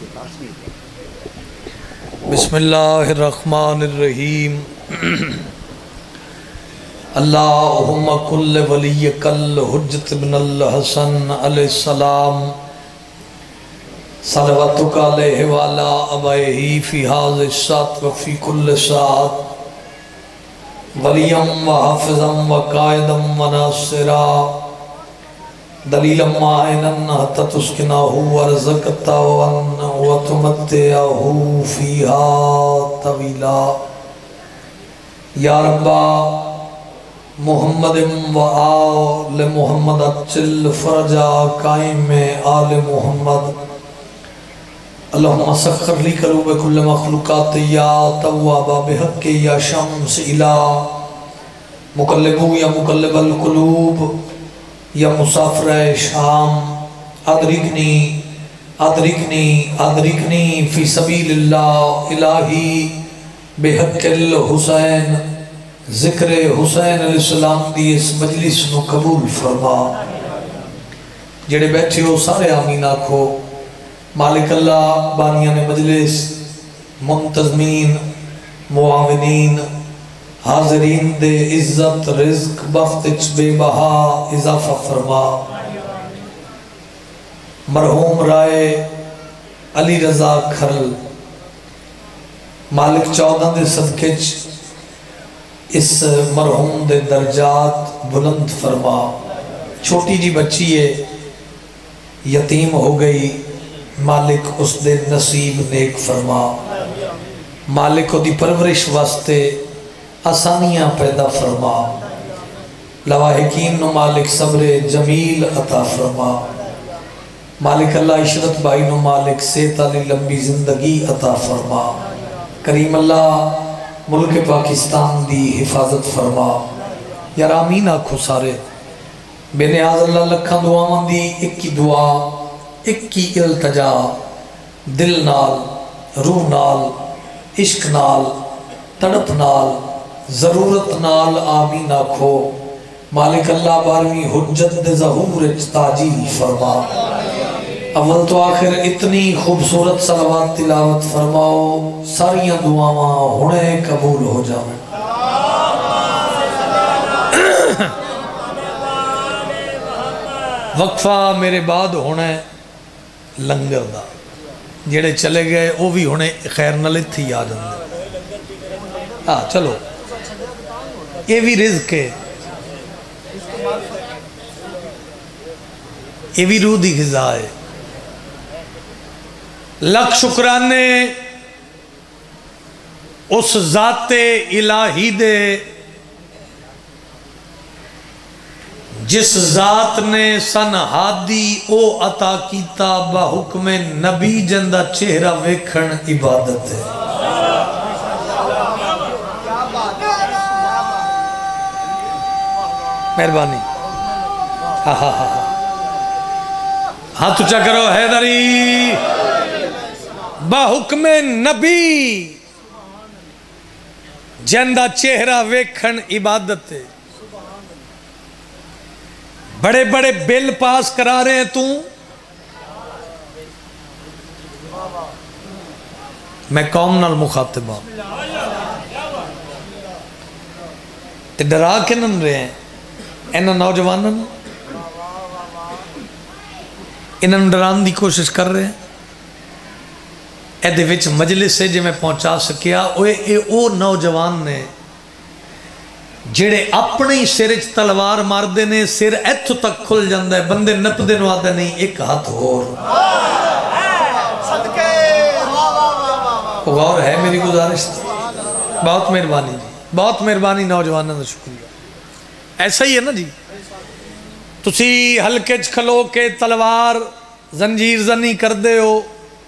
بسم اللہ الرحمن الرحیم اللہم کل ولیک الحجت بن الحسن علیہ السلام صلواتک علیہ وعلا ابائہ فی حاضر الساعت وفی کل ساعت ولیم و حافظم و قائدم و ناصرا دلیلم معینن حتی تسکناہو ورزقتاون و تمتعہو فیہا طویلا یا ربا محمد و آل محمد اچل فرجا قائم آل محمد اللہم سخر لی قلوب کل مخلوقات یا توابا بحق یا شمس الہ مقلبو یا مقلب القلوب یا مسافر شام ادرکنی فی سبیل اللہ الہی بحق الحسین ذکر حسین علیہ السلام دی اس مجلس نو قبول فرما جڑے بیٹھے ہو سارے آمین آکھو مالک اللہ بانیان مجلس منتظمین معاونین حاضرین دے عزت رزق بفتچ بے بہا اضافہ فرما مرحوم رائے علی رضا کھرل مالک 14 دے صدقچ اس مرحوم دے درجات بلند فرما چھوٹی جی بچی ہے یتیم ہو گئی مالک اس دے نصیب نیک فرما مالک دی پرورش واسطے آسانیاں پیدا فرما لواحقین نو مالک صبر جمیل عطا فرما مالک اللہ عشرت بھائی نو مالک صحت علی لمبی زندگی عطا فرما کریم اللہ ملک پاکستان دی حفاظت فرما یار آمین آکھو سارے بے نیاز اللہ لکھاں دعاواں دی ایک کی دعا ایک کی التجا دل نال روح نال عشق نال تڑپ نال ضرورت نال آمین آکھو مالک اللہ بارویں حجت دے ظہور تاجیل فرما اول تو آخر اتنی خوبصورت صلوات تلاوت فرماؤ ساریاں دعاواں ہونے قبول ہو جاؤں وقفہ میرے بعد ہونے لنگر دا جڑے چلے گئے وہ بھی ہونے خیر نہ لیتھی یاد اندر چلو یہ بھی رزق ہے یہ بھی روح دی غذا ہے لکھ شکرانے اس ذات الہی دے جس ذات نے سن ہادی او عطا کیتا با حکم نبی جندہ چہرہ ویکھن عبادت ہے مہربانی ہاتھ اچھا کرو حیدری با حکم نبی جندہ چہرہ ویکھن عبادت ہے بڑے بڑے بل پاس کرا رہے ہیں تو میں قوم نال مخاطب ہوں تے ڈرا کے نن رہے ہیں اینا نوجوانن انہاں ڈران دی کوشش کر رہے ہیں ایدے وچ مجلس سے جے میں پہنچا سکیا او نوجوان نے جڑے اپنی سرچ تلوار مار دینے سر ایتھو تک کھل جاندہ ہے بندے نپ دینو آدھے نہیں ایک ہاتھ اور غور ہے میری گزارش بہت مہربانی جی بہت مہربانی نوجوانوں کا شکریہ ایسا ہی ہے نا جی تسی ہلکے کھلو کے تلوار زنجیر زنی کر دے ہو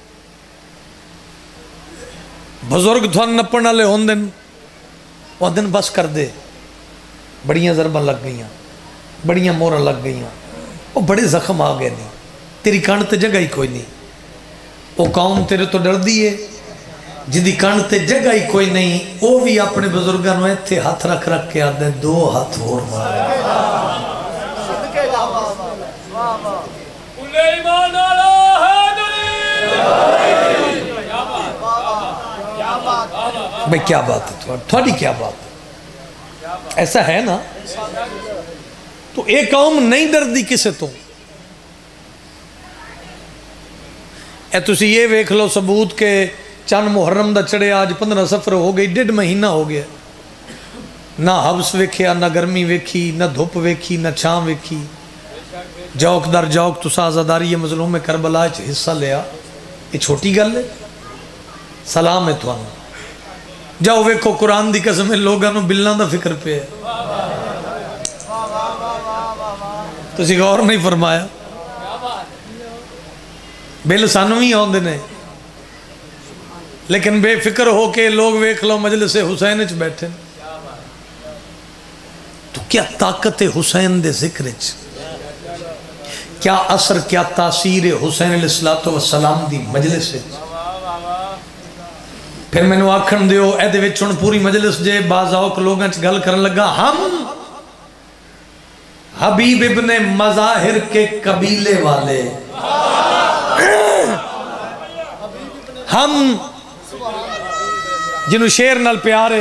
بزرگ تھوان نپن والے ہون دن وہ دن بس کر دے بڑیاں ضرباں لگ گئیاں بڑیاں مورا لگ گئیاں وہ بڑے زخم آ گئے نہیں تیری کان تے جگہ ہی کوئی نہیں وہ قوم تیرے تو ڈر دیئے جدی کان تے جگہ ہی کوئی نہیں وہ بھی اپنے بزرگانوں ایتھے ہاتھ رکھ رکھ کے آدھے دو ہاتھ اور مارے ایمان آلہ حیدری بھائی کیا بات ہے تھوڑی کیا بات ہے، ایسا ہے نا؟ تو ایک قوم نہیں ڈردی کسے تو اے تسی یہ ویکھ لو ثبوت کے چند محرم دا چڑھے آج 15 سفر ہو گئی، 1.5 مہینہ ہو گیا، نہ حبس ویکھیا، نہ گرمی ویکھی، نہ دھوپ ویکھی، نہ چھاں ویکھی، جوک در جوک تسا آزاداری مظلوم کربلا حصہ لیا، یہ چھوٹی گل ہے؟ سلام ہے تھانوں، جاؤ ویکھو قرآن دی قسم لوگاں نو بلاں دا فکر پہ ہے، تسی غور نہیں فرمایا؟ بل سانو ہی آندے نے، لیکن بے فکر ہو کے لوگ ویکھ لو مجلس حسین وچ بیٹھے، تو کیا طاقت حسین دے ذکر وچ، کیا اثر کیا تاثیر حسین علیہ السلام دی مجلس وچ۔ پھر میں نے آکھن دیو اے دے وچ ہن پوری مجلس جے بعض اوق لوگاں چ گل کرن لگا، ہم حبیب ابن مظاہر کے قبیلے والے، ہم جنہوں شیر نال پیارے،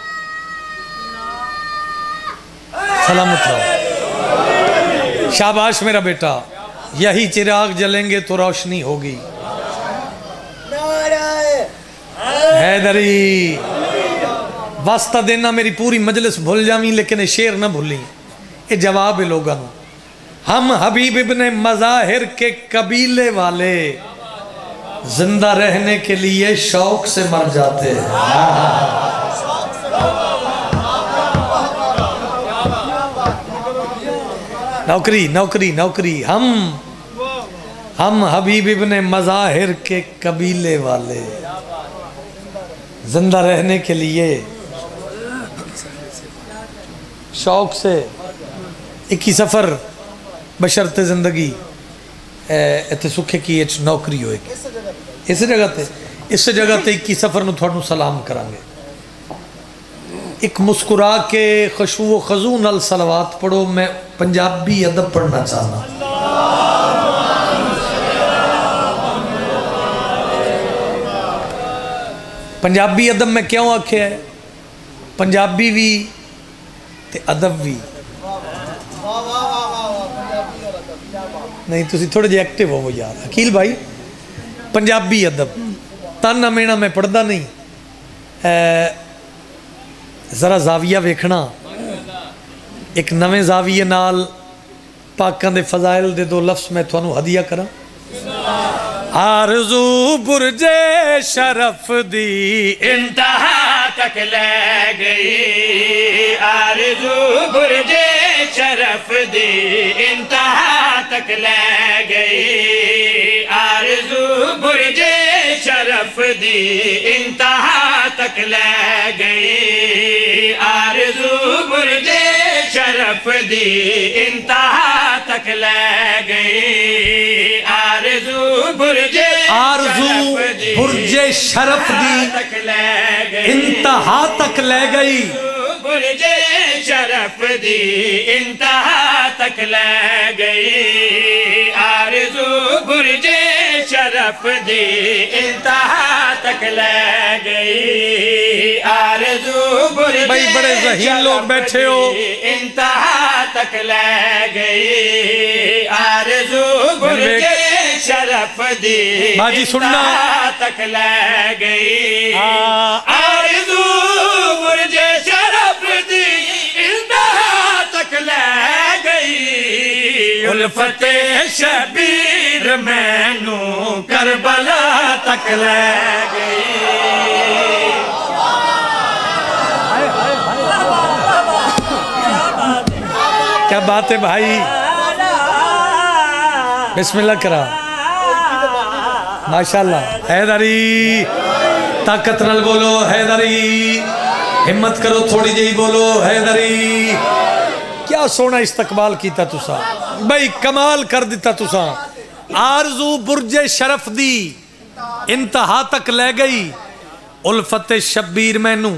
سلامت رہو، شاباش میرا بیٹا، یہی چراغ جلیں گے تو روشنی ہوگی، حیدری واسطہ دینا میری پوری مجلس بھول جاویں لیکن یہ شیر نہ بھولیں، یہ جواب ہے لوگاں، ہم حبیب ابن مظاہر کے قبیلے والے زندہ رہنے کے لیے شوق سے مر جاتے ہیں، نوکری نوکری نوکری، ہم حبیب ابن مظاہر کے قبیلے والے زندہ رہنے کے لیے شوق سے، 21 سفر بشرط زندگی ایتھے سکھے کی ایچ نوکری ہوئے گی، اس جگہ تے 21 سفر نو تھوڑنو سلام کرانگے، ایک مسکرا کے خشوع و خضوع نال صلوات پڑھو، میں پنجابی ادب پڑھنا چاہنا، پنجابی ادب میں کیوں آکھے ہے؟ پنجابی بھی تے ادب بھی، نہیں تسی تھوڑے جے ایکٹیو ہو وہ یار عقیل بھائی، پنجابی ادب تانا مینا میں پڑھدا نہیں، ذرا زاویہ ویکھنا، ایک نویں زاویہ نال پاکاں دے فضائل دے 2 لفظ میں تھانوں ہدیہ کراں۔ آرزو برج شرف دی انتہا تک لے گئی، آرزو برج شرف دی انتہا تک لے گئی، آرزو برج شرف دی انتہا تک لے گئی، آرزو برج شرف دی انتہا تک لے گئی، آرزو برج شرف دی انتہا تک لے گئی، برج شرف دی انتہا تک لے گئی، آرزو برج شرف دی انتہا تک لے گئی، آرزو برج بھائی بڑے ذہین لوگ بیٹھے ہو، انتہا تک لے گئی، آرزو برج شرف دی باجی سننا تک لے گئی، آرزو برج شرف دی انتہا تک لے گئی، الفت شبیر مینو کربلا تک لے گئی۔ کیا بات ہے بھائی، بسم اللہ کرا، ماشاءاللہ، حیدری طاقت نال بولو، حیدری ہمت کرو تھوڑی جی بولو، حیدری کیا سونا استقبال کیتا تسا بھائی، کمال کر دیتا تسا، آرزو برج شرف دی انتہا تک لے گئی، الفت شبیر مینو،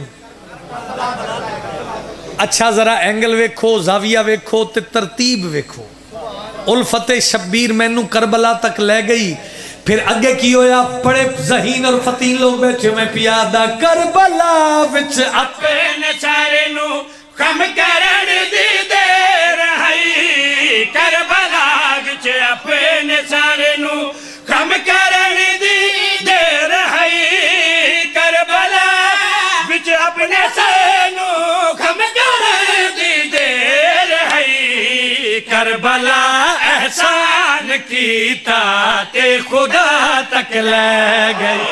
اچھا ذرا اینگل ویکھو، زاویہ ویکھو تے ترتیب ویکھو، الفت شبیر مینو کربلا تک لے گئی، پھر اگے کی ہویا بڑے ذہین اور فتین لوگ بیٹھے میں پیادہ کربلا وچ اپنے سارے نو کم کرن دی دیر ہے کربلا وچ اپنے سارے نو کم کرن دی دیر ہے کربلا وچ اپنے سارے نو کم کرن دی دیر ہے کربلا احسان کیتا تے خدا تک لے گئی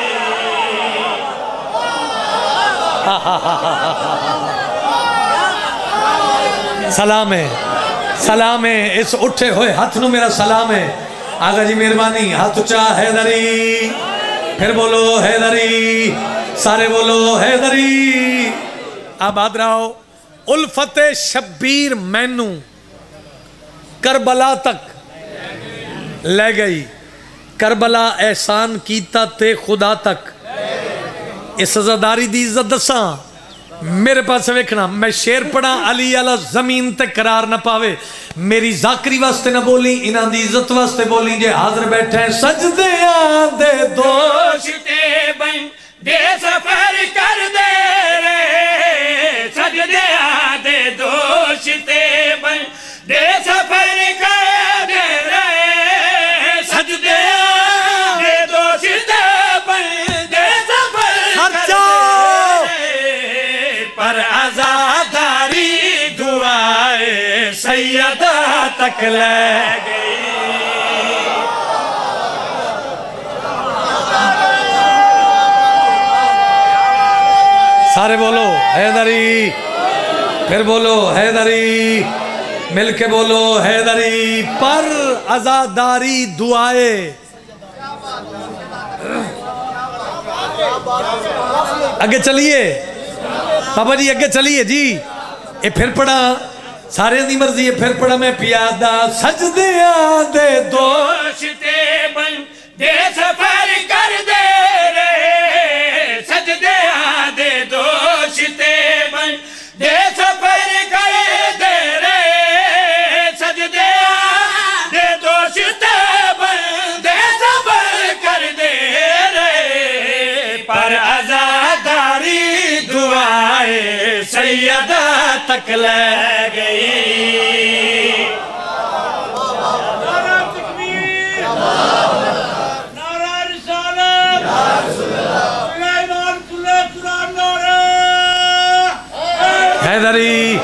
سلام ہے سلام ہے اس اٹھے ہوئے ہاتھ نو میرا سلام ہے آقا جی مہربانی ہاتھ اچھا حیدری پھر بولو حیدری سارے بولو حیدری آباد رہو الفت شبیر مینو کربلا تک لے گئی کربلا احسان کیتا تے خدا تک اس عزاداری دی عزت دساں میرے پاس ویکھنا میں شیر پڑھا علی علی زمین تے قرار نہ پاوے میری ذاکری واسطے نہ بولی انہاں دی عزت واسطے بولی جے حاضر بیٹھے ہیں سجدیاں دے دوشتے بن دے سفر کر دے رے سجدیاں دے دوشتے بن دے سفر کر دے رے سجدیاں دے دوشتے بن دے سفر کر دے رے پر عزاداری دعائے سیدہ تک لے گئی سارے بولو حیدری پھر بولو حیدری مل کے بولو حیدری پر عزاداری دعائے اگے چلیے بابا جی اگے چلیے جی یہ پھر پڑھا سارے دی مرضی ہے پھر پڑھا میں پیادہ سجدیاں دے دوشتے بن دے سفر کر دے رے سجدیاں دے دوشتے بن دے سفر کر دے رے سجدیاں دے دوشتے بن دے سفر کر دے رے پر عزاداری دعائے سیدہ تک لے گئی حیدری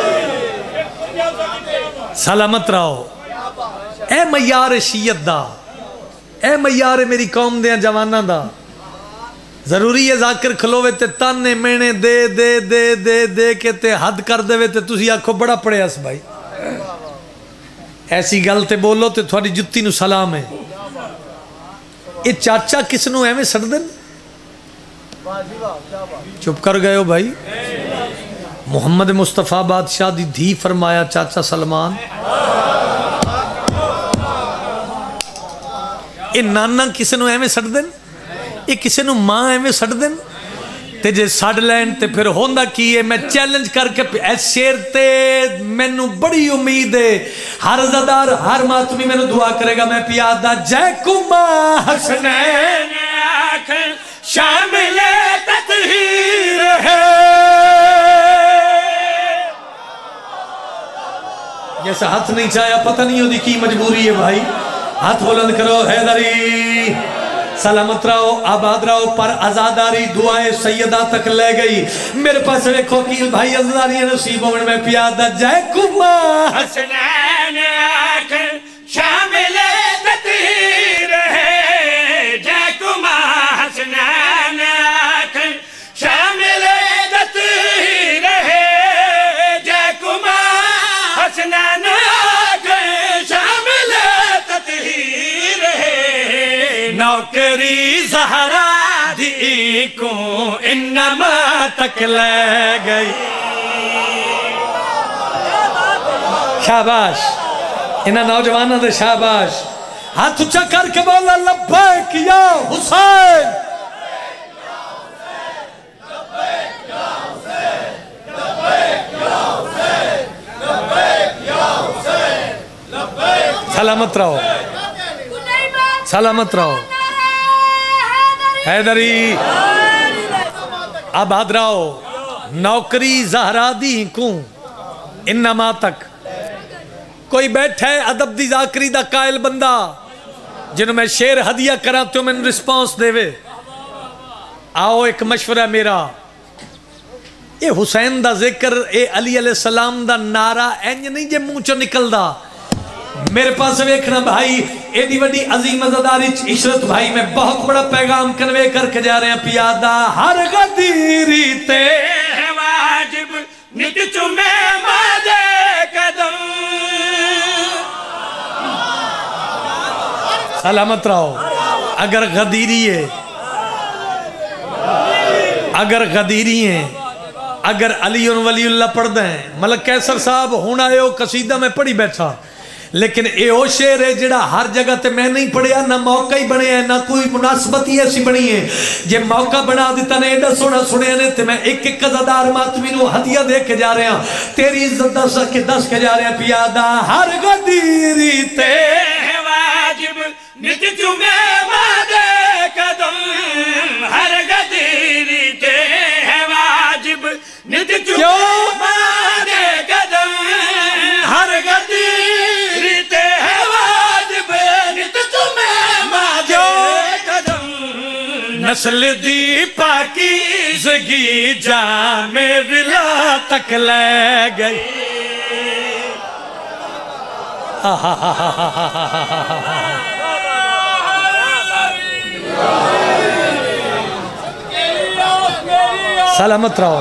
سلامت رہو اے میار شیعت دا اے میار میری قوم دیا جوانہ دا ضروری ہے ذاکر کھلوے تے تانے مینے دے دے دے دے دے کے تے حد کر دے وے تے تسی آنکھو بڑا پڑے اس بھائی ایسی گل تے بولو تے تھوڑی جتی نو سلام ہے اے چاچا کس نو ایویں سڑ دن چپ کر گئے ہو بھائی محمد مصطفیٰ بادشاہ دی دھی فرمایا چاچا سلمان اے نانا کسے نو ایویں سڑ دن اے کسے نو ماں ایویں سڑ دن تے جے سڑ لین تے پھر ہوندہ کی ہے میں چیلنج کر کے ایس شیر تے میں نو بڑی امید ہے ہر زدار ہر ماتمی میں نو دعا کرے گا میں پیادہ جے کما حسنین آکھن شامل تطہیر ہے جیسا ہاتھ نہیں چاہیا پتہ نہیں ہو دی کی مجبوری ہے بھائی ہاتھ بلند کرو حیدری سلامت رہو آباد رہو پر عزاداری دعائے سیدہ تک لے گئی میرے پاس ایک وکیل بھائی عزاداری نصیب ہونے میں پیادہ جائے کما حسنین آکھن شامل تطہیر ہے جائے کما حسنین آکھن شامل تطہیر ہے جائے کما حسنین آکھن شامل تطہیر ہے نوکری زہرا دی کو انما تک لے گئی شاباش انہا نوجوانہ دے شاباش ہاتھ اچھا کر کے بولا لبیک یا حسین سلامت رہو سلامت رہو حیدری اب حضراؤ نوکری زہرا دی کو انما تک کوئی بیٹھا ہے ادب دی ذاکری دا قائل بندہ جنہوں میں شیر ہدیہ کرا تو میں رسپانس دے وے آؤ ایک مشورہ میرا اے حسین دا ذکر اے علی علیہ السلام دا نعرہ اینج نہیں جے منہ چو نکل دا میرے پاس ویکھنا بھائی ایڈی وڈی عظیم عزاداری عشرت بھائی میں بہت بڑا پیغام کنوے کر کے جا رہے ہیں پیادہ ہر غدیری تے ہے واجب نت چمے مادے قدم سلامت رہو اگر غدیری ہے اگر غدیری ہیں اگر علی ولی اللہ پڑھ دیں ملک کیسر صاحب ہونا ہے وہ قصیدہ میں پڑھی بیٹھا لیکن اے او شعر ہے جڑا ہر جگہ تے میں نہیں پڑھیا نہ موقع ہی بنے ہیں نہ کوئی مناسبت ہی ایسی بنی ہے جے موقع بنا دیتا نے ایڈا سونا سنے نے تے میں ایک ایک قضادار ماتمی نو ہدیہ دے کے جا رہے ہیں تیری عزت دس کے جا رہے ہیں پیادہ ہر غدیری تے ہے واجب نت چمے مادے قدم ہر غدیری تے ہے واجب نت چمے مادے قدم ہر غدیری تے ہے واجب نت چمے مادے قدم نسل دی پاکیزگی جام ولا تک لے گئی سلامت رہو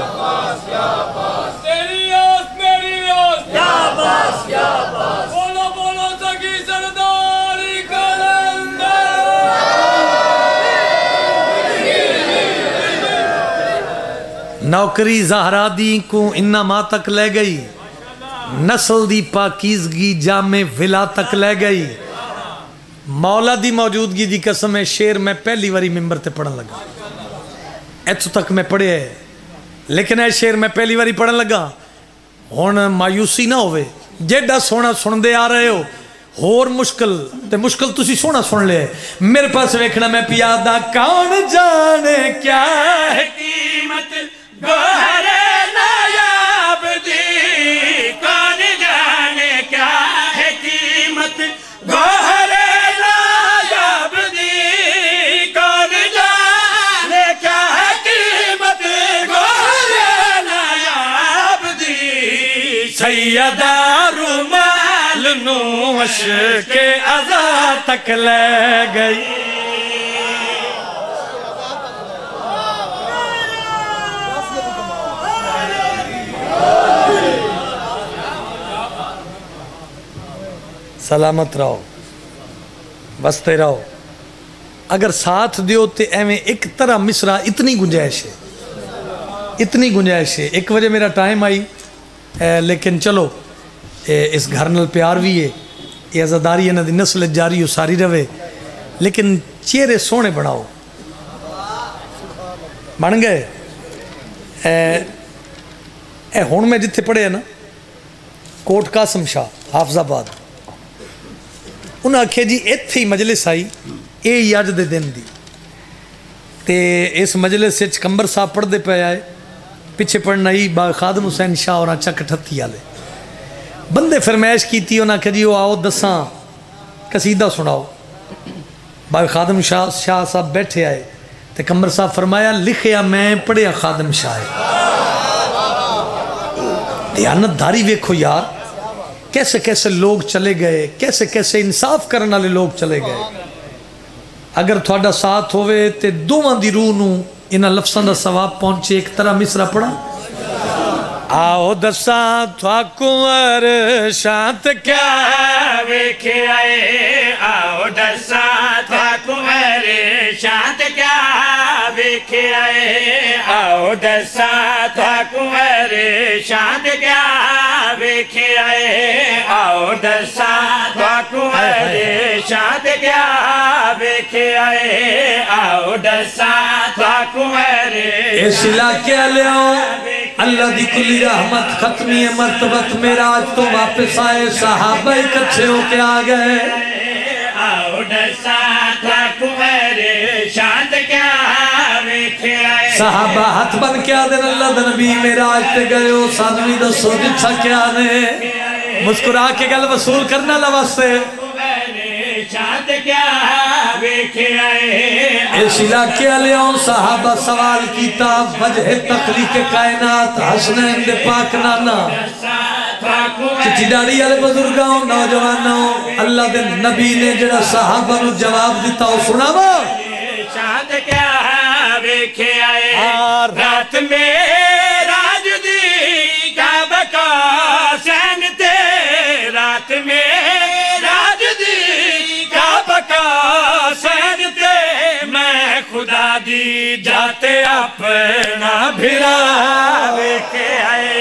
نوکری زہرا دی کو انما تک لے گئی نسل دی پاکیزگی جامع ولا تک لے گئی مولا دی موجودگی دی قسم ہے شیر میں پہلی واری ممبر تے پڑھن لگا ایتھو تک میں پڑھے ہے لیکن اے شیر میں پہلی واری پڑھن لگا ہون مایوسی نہ ہوئے جیڈا سونا سن دے آ رہے ہو اور مشکل تے مشکل تسی سونا سن لے میرے پاس ویکھنا میں پیادہ کون جانے کیا ہے قیمت گوہر نایاب دی کون جانے کیا ہے قیمت گوہر نایاب دی کون جانے کیا ہے قیمت گوہر نایاب دی سیدہ رومال نو عشق عزا تک لے گئی سلامت رہو بستے رہو اگر ساتھ دیو تے ایویں ایک طرح مصرع اتنی گنجائش ہے ایک وجہ میرا ٹائم آئی لیکن چلو اس گھر نل پیار بھی ہے یہ عزاداری ہے نسل جاری ہو ساری رہے لیکن چہرے سونے بناؤ بن گئے اے ہون میں جتھے پڑھے ہیں نا کوٹ قاسم شاہ حافظ آباد انہاں آکھے جی ایتھے ہی مجلس آئی اے یاج دے دن دی تے اس مجلس سے کمبر صاحب پڑھ دے پہ آئے پیچھے پڑھنا ہی باغ خادم حسین شاہ اور چک ٹھتی آلے بندے فرمائش کی تھی انہاں آکھے جی وہ آؤ دساں قصیدہ سناؤ باغ خادم شاہ صاحب بیٹھے آئے تے کمبر صاحب فرمایا لکھیا میں پڑھیا خادم شاہ دیانت داری ویکھو یار کیسے کیسے لوگ چلے گئے کیسے کیسے انصاف کرنے والے لوگ چلے گئے اگر تھوڑا ساتھ ہوئے تے دوواں دی روح نو انہاں لفظاں دا ثواب پہنچے ایک طرح مصرع پڑھا آؤ دساں تھوا کنور شانت کیا ویکھے آئے آؤ دساں تھوا کنور شانت کیا ویکھے آئے آؤ دساں تھوا کنور شانت کیا ویکھے آئے آؤ دساں تھوا کنور شانت کیا ویکھے آئے آؤ دساں تھوا کنور اس علاقے لیاؤ اللہ دی کلی رحمت ختمی مرتبت میرا آج تو واپس آئے صحابہ اکٹھے ہو کے آگئے آؤ دساں تھوا کنور شانت کیا صحابہ ہاتھ بن کے آدھن اللہ دا نبی معراج تے گئے ہو سانوی دسو جتھا کیا نے مسکرا کے گل وصول کرنا لواستے اس علاقے علیوں صحابہ سوال کیتا وجہ تخلیق کائنات حسنین دے پاک نانا چٹی ڈاڑی والے بزرگاں نوجوانوں اللہ دے نبی نے جڑا صحابہ نو جواب دیتا ہو سناوا چاند کیا ویکھے آئے رات میں راج دی کعبہ کا سین تے رات میں راج دی کعبہ کا سین تے میں خدا دی جاتے اپنا بھرا ویکھے آئے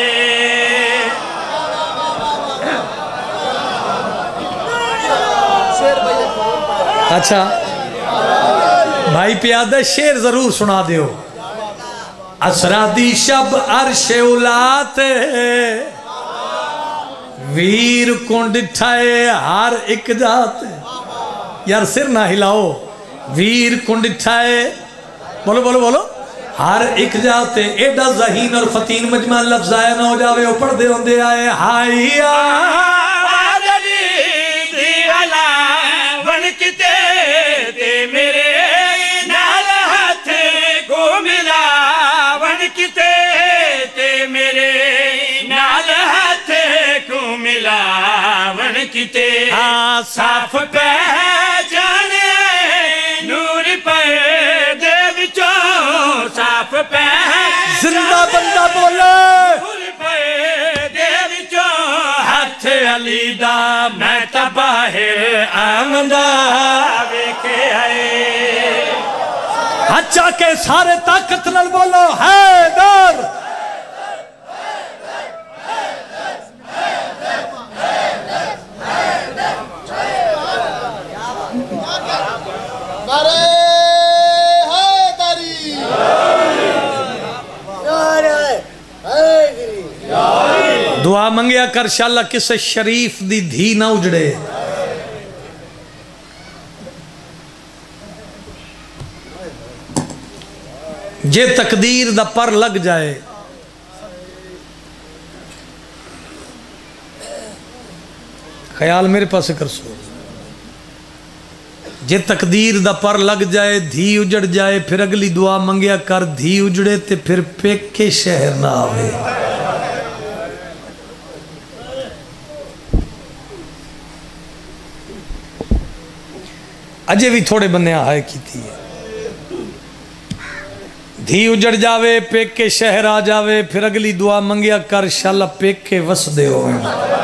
اچھا بھائی پیادہ شیر ضرور سنا دیو اسرا دی شب عرش اولات ویر کنڈ ٹھائے ہر ایک جات یار سر نہ ہلاؤ ویر کنڈ ٹھائے بولو بولو بولو ہر ایک جاتے ایڈا ذہین اور فتین مجمع لفظ آیا نہ ہو جاوے وہ پڑھ دے ہوندے آئے ہائی میرے نال ہاتھ کو ملا ون کتے تے میرے نال ہاتھ کو ملا ون کتے صاف پہچانے نور پر دے وچوں صاف پہچانے زندہ بندہ بولے نور پر دے وچوں ہاتھ علی دا میں تا باہر آمدہ اچھا کہ سارے طاقت نال بولو حیدر دعا منگیا کر شاءاللہ کسے شریف دی دھی نہ اجڑے جے تقدیر دا پر لگ جائے خیال میرے پاس کر سو جے تقدیر دا پر لگ جائے دھی اجڑ جائے پھر اگلی دعا منگیا کر دھی اجڑے تے پھر پیکے شہر نہ آوے اجے بھی تھوڑے بندے آئے کی تھی دھی اجڑ جاوے پیکے شہر آ جاوے پھر اگلی دعا منگیا کر شاءاللہ پیکے وس دے ہوئے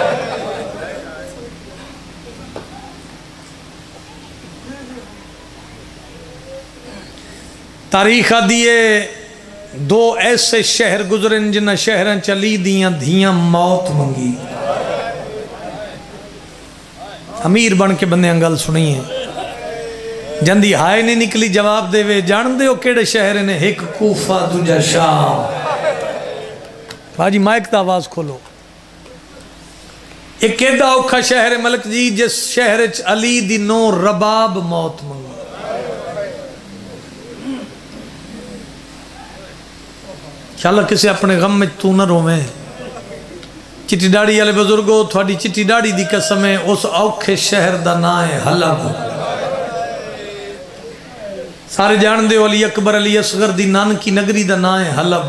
تاریخ دیئے دو ایسے شہر گزرن جنہ شہرن چلی دیاں دھیاں موت منگی امیر بن کے بندے انگل سنی ہیں جندی ہائے نہیں نکلی جواب دے وے جان دے ہو کیڑے شہر نے ایک کوفہ دوجا شام باجی مائک تا آواز کھولو ایک ایڈا اوکھا شہر ملک جی جس شہر علی دی نو رباب موت منگی انشاءاللہ کسی اپنے غم میں تو نہ رویں چٹی ڈاڑی والے بزرگو تھوڑی چٹی ڈاڑی دی قسم ہے اس اوکھے شہر دا نام ہے حلب سارے جان دے علی اکبر علی اصغر دی نان کی نگری دا نام ہے حلب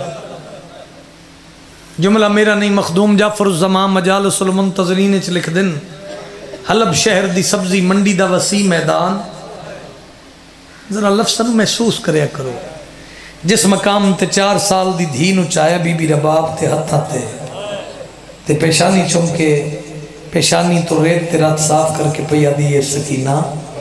جملہ میرا نہیں مخدوم جعفر الزمان مجالس المنتظرین اچھ لکھ دن حلب شہر دی سبزی منڈی دا وسیع میدان ذرا لفظ محسوس کریا کرو جس مقام تے 4 سال دی دھی نو چایا بی بی رباب تے ہتھا تے پیشانی چمکے پیشانی تو ریت تے رات صاف کر کے پیا دیئے سکینہ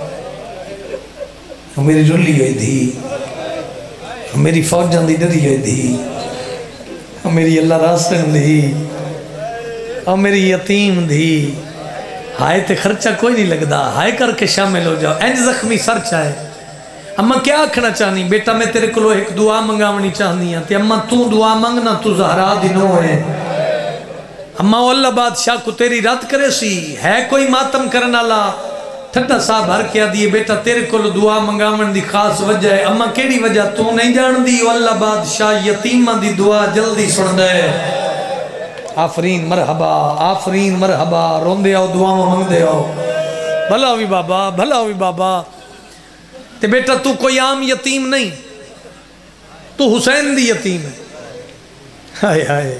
میری رلی ہوئی دھی میری فوج جاندی ڈری ہوئی دھی میری اللہ راسن دھی میری یتیم دھی ہائے تے خرچہ کوئی نہیں لگدا ہائے کر کے شامل ہو جاؤ اینج زخمی سر چاہے اماں کیا آکھنا چاہنی بیٹا میں تیرے کلو ایک دعا منگاونی چاہنی ہے تے اماں تو دعا منگنا تو زہرا دی نو ہے اماں اللہ بادشاہ کو تیری رات کرے سی ہے کوئی ماتم کرنا اللہ ٹھڈا صاحب بھر کے آدھی بیٹا تیرے کو دعا منگاون دی خاص وجہ ہے اما کیڑی وجہ تو نہیں جان دی واللہ بادشاہ یتیمہ دی دعا جلدی سن دے آفرین مرحبا روندے آؤ دعا منگ دے آؤ بھلا ہوئی بابا تے بیٹا تو کوئی عام یتیم نہیں تو حسین دی یتیم ہے ہائے ہائے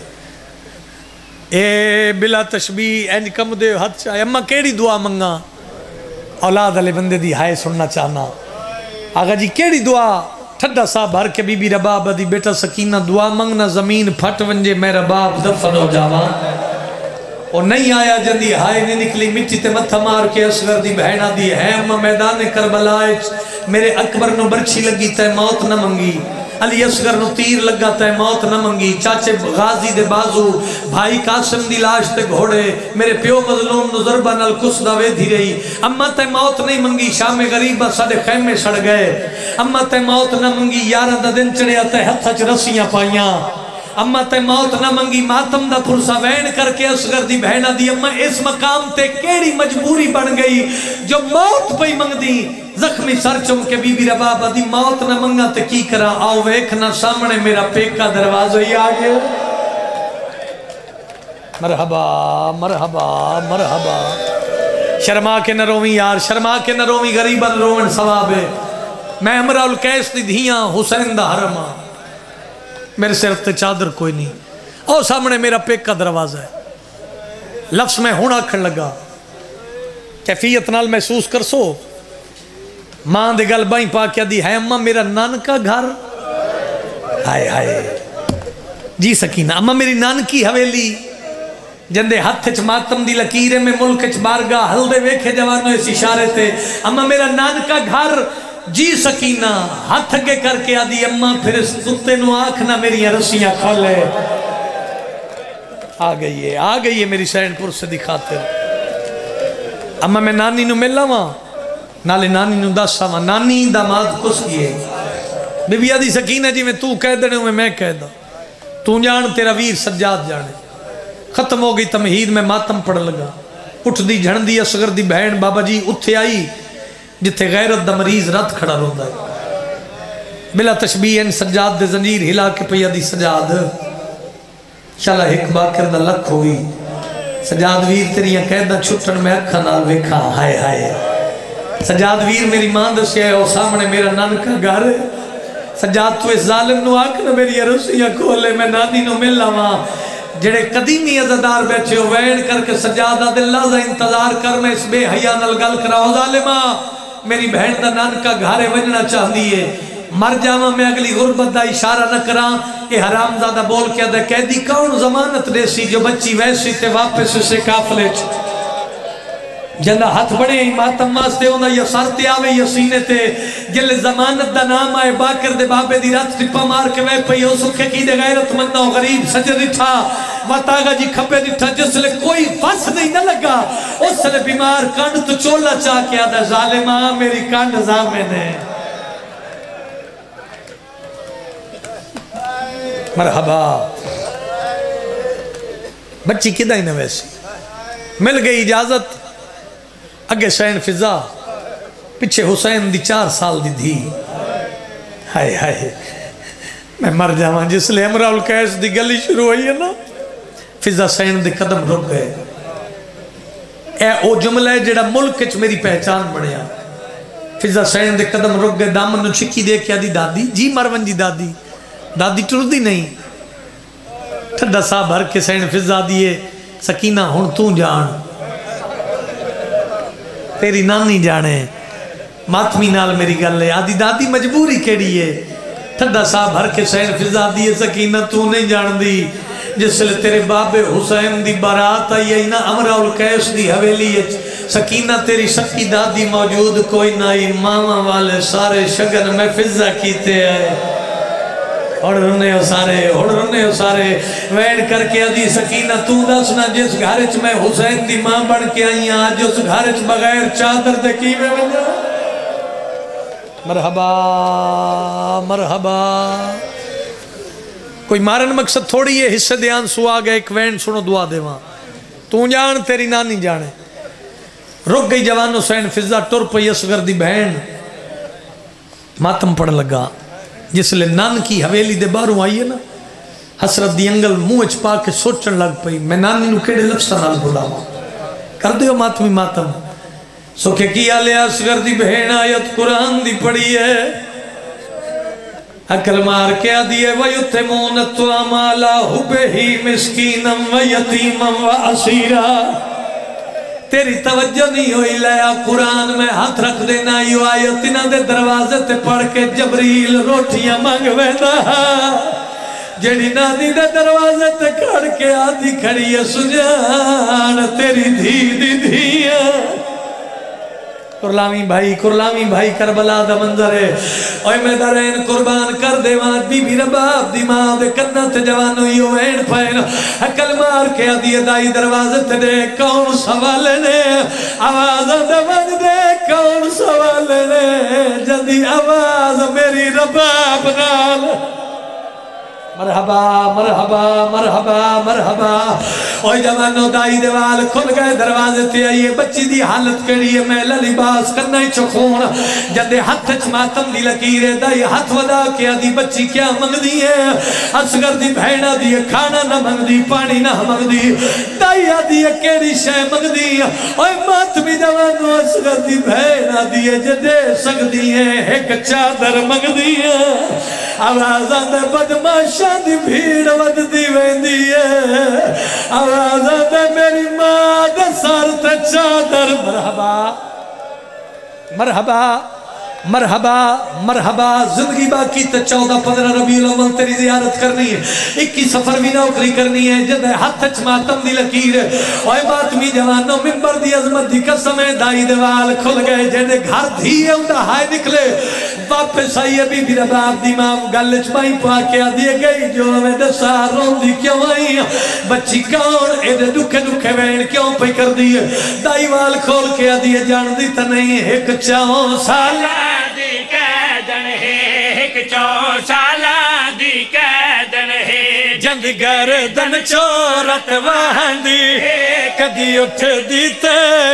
اے بلا تشبیح اینج کم دے حد چاہے اما کیڑی دعا منگا اولاد علی بندے دی ہائے سننا چاہنا آگا جی کیڑی دعا ٹھڈا صاحب بھر کے بی بی رباب دی بیٹا سکینہ دعا منگنا زمین پھٹ ونجے میں رباب دفن ہو جاواں اور نہیں آیا جندی ہائے نہیں نکلی مٹی تے متھا مار کے اصغر دی بہنہ دی ہے اما میدان کربلا میرے اکبر نو برچھی لگی تے موت نہ منگی علی اصغر نو تیر لگا تے موت نہ منگی چاچے غازی دے بازو بھائی قاسم دی لاش تے گھوڑے میرے پیو مظلوم نو ضربہ نال کسدا ویدھی رہی اما تے موت نہیں منگی شام غریبہ ساڑے خیمے سڑ گئے اما تے موت نہ منگی یارہ دا دن چڑیا تے ہتھا چ رسیاں پائیاں اما تے موت نہ منگی ماتم دا پرسا وین کر کے اصغر دی بہنہ دی اما اس مقام تے کیڑی مجبوری بن گئی جو موت پہ منگ دی زخمی سر چم کے بی بی رباب دی موت نہ منگا تے کی کرا آؤ ویکھنا سامنے میرا پیکا دروازہ ہی آگئے مرحبا شرما کے نہ رویں یار شرما کے نہ رویں غریبا رومن ثواب ہے میں امرا القیس دی دھیاں حسین دا حرمہ میرے سر تے چادر کوئی نہیں او سامنے میرا پیکا دروازہ ہے لفظ میں ہون آکھن لگا کیفیت نال محسوس کر سو ماں دے گل بائیں پا کیا دی ہے اممہ میرا نان کا گھر ہائے جی سکینہ اممہ میری نان کی حویلی جندے ہتھ چ ماتم دی لکیرے میں ملک چ بارگاہ ہل دے ویکھے جوانوں اس اشارے تے اممہ میرا نان کا گھر جی سکینہ ہاتھ اگے کر کے آدھی اممہ پھر اس کتے نو آنکھنا میری رسیاں کھولے آ گئی ہے میری سینڈ پور سے دکھاتے اممہ میں نانی نو ملا ماں نالے نانی نو دس آواں نانی داماد کس کیے بی بی آدھی سکینہ جی میں تو کہہ دینے ہوئے میں کہہ دا تو جان تیرا ویر سجاد جانے ختم ہو گئی تمہید میں ماتم پڑ لگا اٹھ دی جھڑ دی اصغر دی بہن بابا جی اتھے آئی جتھے غیرت دا مریض رات کھڑا روندا ہے بلا تشبیہ ان سجاد دے زنجیر ہلا کے پیا دی سجاد شالا ایک باکر دا لکھ ہوئی سجاد ویر تیریاں قیدہ چھٹن میں اکھا نال ویکھا ہائے سجاد ویر میری ماں دسیا ہے اور سامنے میرا نان کا گھر ہے سجاد تو اس ظالم نو آکھنا میری رسیاں کھولے میں نانی نو مل لاواں جڑے قدیمی عزدار بیٹھے ہو وین کر کے سجاد آدھے لازہ انتظار کر میں اس بے حیاء نال گل کراؤ ظالمہ میری بہن دا نان کا گھارے وننا چاہ دیئے مر جاواں میں اگلی غربت دا اشارہ نہ کراں کہ حرام زادہ بول کے دے قیدی کون ضمانت دے سی جو بچی ویسی تے واپس اسے کافلے جنہ ہاتھ بڑے ہی ماتم واسطے ہونا یا سارتے آوے یا سینے تے جلے زمانت دا نام آئے باکر دے بابے دی رات ٹپا مار کے وے پئی ہو سکھے کی دے غیرت مندہ غریب سجر ڈٹھا واتاگا جی کھپے ڈٹھا جس لے کوئی فس نہیں نہ لگا اس لے بیمار کانڈ تو چولا چاہ کے آدھا ظالمہ میری کانڈ زامن ہے مرحبا بچی کدہ ہی نہ ویسی مل گئی اجازت اگے شین فضا پچھے حسین دی 4 سال دی دھی ہائے میں مر جاواں جس لئے امرا القیس دی گلی شروع ہوئی ہے نا فضا شین دے قدم رک گئے اے او جملہ ہے جڑا ملک چ میری پہچان بڑھیا فضا شین دے قدم رک گئے دامن نو چھکی دے کیا دی دادی جی مرون جی دادی ٹر دی نہیں ٹھڈا صاحب بھر کے شین فضا دیئے سکینہ ہن تو جان تیری نانی جانے ماتمی نال میری گل ہے آدھی دادی مجبوری کیڑی ہے ٹھڈا صاحب بھر کے شہر فضا دیئے سکینہ تو نہیں جان دی جس لئے تیرے باب حسین دی بارات آئی ہے نا امرا القیس دی حویلی ہے سکینہ تیری سکی دادی موجود کوئی نائی ماما والے سارے شگن میں فضا کیتے آئے ہڑ رنے ہو سارے وین کر کے آدھی سکینہ تو دسنا جس گھارچ میں حسین دی ماں بڑھ کے آئی ہیں آج اس گھارچ بغیر چادر دے کی میں بنجا مرحبا کوئی مارن مقصد تھوڑی ہے حصہ دیان سو آگئے ایک وین سنو دعا دے وہاں تو جان تیری نانی جانے رک گئی جوان حسین فضا ٹر پئی اصغر دی بہن ماتم پڑھ لگا جس لئے نان کی حویلی دے باہروں آئی ہے نا حسرت دی انگل منہ اچ پا کے سوچن لگ پئی میں نانی نو کیڑے لفظ نال بلاواں کر دیو ماتمی ماتم سوکھے کیا لے اصغر دی بہن آیت قرآن دی پڑھی ہے عقل مار کے دیئے وَيُتِمُونَ الطَّعَامَ عَلَىٰ حُبِّهِ مِسْكِينًا وَيَتِيمًا وَأَسِيرًا تیری توجہ نہیں ہوئی لیا قرآن میں ہاتھ رکھ دینا یو آیت انہاں دے دروازے تے پڑھ کے جبریل روٹیاں مانگ ویندا جیڑی نانی دے دروازے تے کھڑ کے آدھی کھڑی ہے سجان تیری دھی دی دھی ہے کرلامی بھائی کربلا دا منظر ہے اوہ میں دارین قربان کر دے وہاں بی بی رباب دی ماں دے کنہ تے جوانو یو وین پائن حکل مار کے آدھی دائی دروازے تے دے کون سوال نے آواز دے ونگ دے کون سوال نے جدی آواز میری رباب نال مرحبا مرحبا مرحبا مرحبا اوہ جوانو دائی دیوال کھل گئے دروازے تے آئیے بچی دی حالت کری ہے میلہ لباس کرنا ہی چکھون جدے ہاتھ ماتم دی لکیرے دائی ہاتھ ودا کیا دی بچی کیا منگ دی ہے اصغر دی بھیڑا دی کھانا نہ منگ دی پانی نہ منگ دی دائی آدھی کیڑی شے منگ دی اوہ ماتمی جوانو اصغر دی بھیڑا دی جدے سگ دی ہے ایک چادر منگ دی ہے آوازان دے بدماشا دی بھیڑ ود دی ویندی ہے آوازان دے میری ماں دے سار تے چادر مرحبا مرحبا مرحبا مرحبا زندگی باقی تے 14-15 ربیع الاول تیری زیارت کرنی ہے 21 سفر بھی نوکری کرنی ہے جدے ہاتھ اچ ماتم دی لکیر اوہ باتمی جوانوں منبر دی عظمت دی قسم دائی دیوال کھل گئے جدے گھر دھی ہے اندہ ہائے نکلے واپس آئیے بی بی رباب دی ماں گلچ بائی پاکیا دیے گئی جو ہمیں دسا رون دی کیوں آئی بچی کون ایدے دکھے دکھے وین کیوں پہ کر دیے دائی وال کھول کے دیے جان دی تا نہیں ایک 4 سال دی قیدن ہے ایک 4 سالہ دی قیدن ہے جند گردن چورت واندی کدی اٹھ دیتے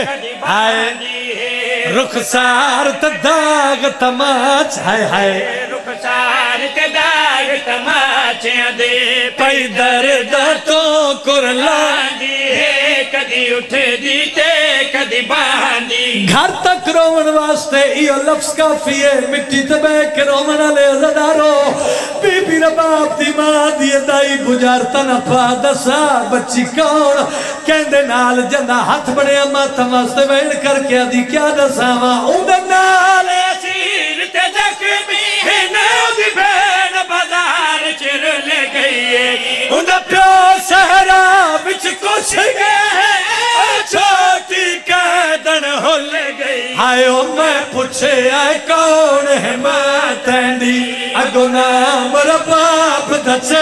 آئے رخسار تداغ تماچ ہائے رخسار تداغ تماچ دے پئی درد تو کرلان دی کدی اٹھ دیتے کدی باندی گھر تک رومن واسطے یہ لفظ کافی ہے مٹی تبے کے رومن علیہ زدارو بی بی رباب دی ماں دی دائی بجارتا نپا دسا بچی کون کہندے نال جندہ ہاتھ بڑے اماں تماستے وین کر کے دی کیا دسا ماں اندر نال اسیر تے زخمی ہے نو دی بین بازار چر لے گئی اندر پیو سہرا بچ کچھ گئے چھوٹی قیدن ہو لے گئی آئے میں پوچھے آئے کون ہے ماں تیندی اگو نام رباب دچے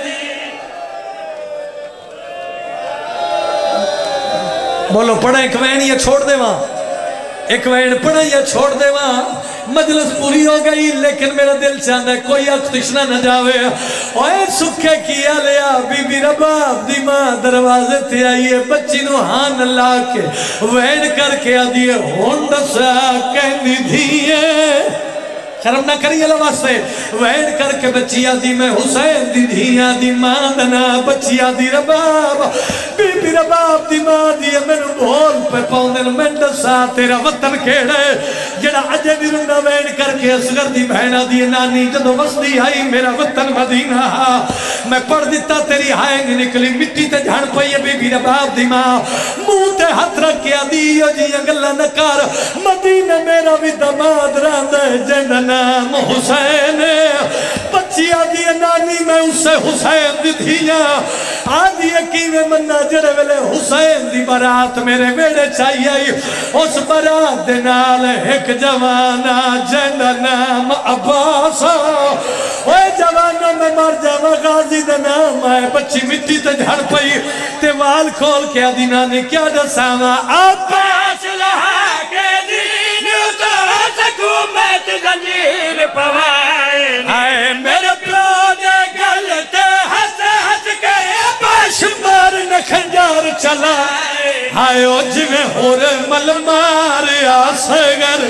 بولو پڑھیں ایک وین یہ چھوڑ دے ماں ایک وین پڑھیں یہ چھوڑ دے ماں مجلس پوری ہو گئی لیکن میرا دل چاہتا ہے کوئی اختشنہ نہ جاوے اوہ سکھے کیا لیا بی بی رباب دی ماں دروازے تھے آئیے بچی نو ہان اللہ کے وین کر کے آدھیے ہونڈ سا کہنی دھیئے شرم نہ کریے لواسے وین کر کے بچی آدھی میں حسین دی دھیاں دی ماں دنا بچی آدھی رباب بی بی رباب دی ماں دی میں نو بھول پہ پاؤندن مینڈ سا تیرا وطن کھیڑے جڑا عجے دی رنہ وین کر کے اصغر دی بہنہ دی نانی جدو وصلی آئی میرا وطن مدینہ میں پڑھ دیتا تیری ہائے نہیں نکلی مٹی تے جھڑ پئی بی بی رباب دی ماں منہ تے ہاتھ رکھ کے آدھی جی اگلا نکار مدینہ میرا بھی دماد راندہ جنہ نام حسین بچی آدھی نانی میں اسے حسین دی دھیاں آدھی یقین منہ جڑے ویلے حسین دی برات میرے ویڑے چاہیے اس برات دنال ایک جوانا جن نام عباس اوہ جوانا میں مر جاوا غازی دا نام آئے بچی مٹی تے جھڑ پئی تے وال کھول کے آدھی نانی کیا دساوا عباس لہا کے دین اتر سکومت زنجیر پوائے آئے میرے پلونے گلتے ہس ہس کے پاش مار نکھنجار چلا आयो जिमें होर मल मारिया सगर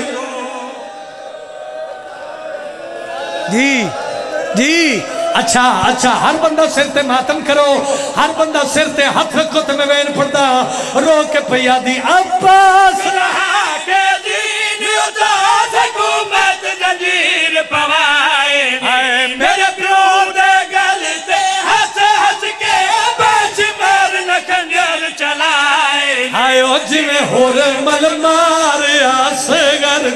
जी जी अच्छा अच्छा हर बंदा सिर ते मातम करो हर बंदा सिर ते हाथ रखो ते मैं वैन पड़दा रो के भैया दी अब्बास के दीन उदास हुकूमत जंजीर पवाए मेरे प्यो दे गल ते हंस हंस के बच मार न खंजर चलाए आयो जिवें होर मल मारिया सगर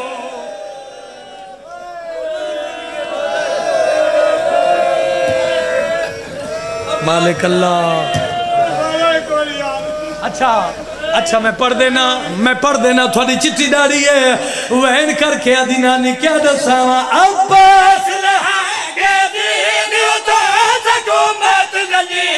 मालिक अल्लाह अच्छा अच्छा मैं पढ़ देना थोड़ी चिट्ठी डाली है वहन करके आदि नानी क्या दसावा अब्बास लहा के दीन तो हुकूमत जंजीर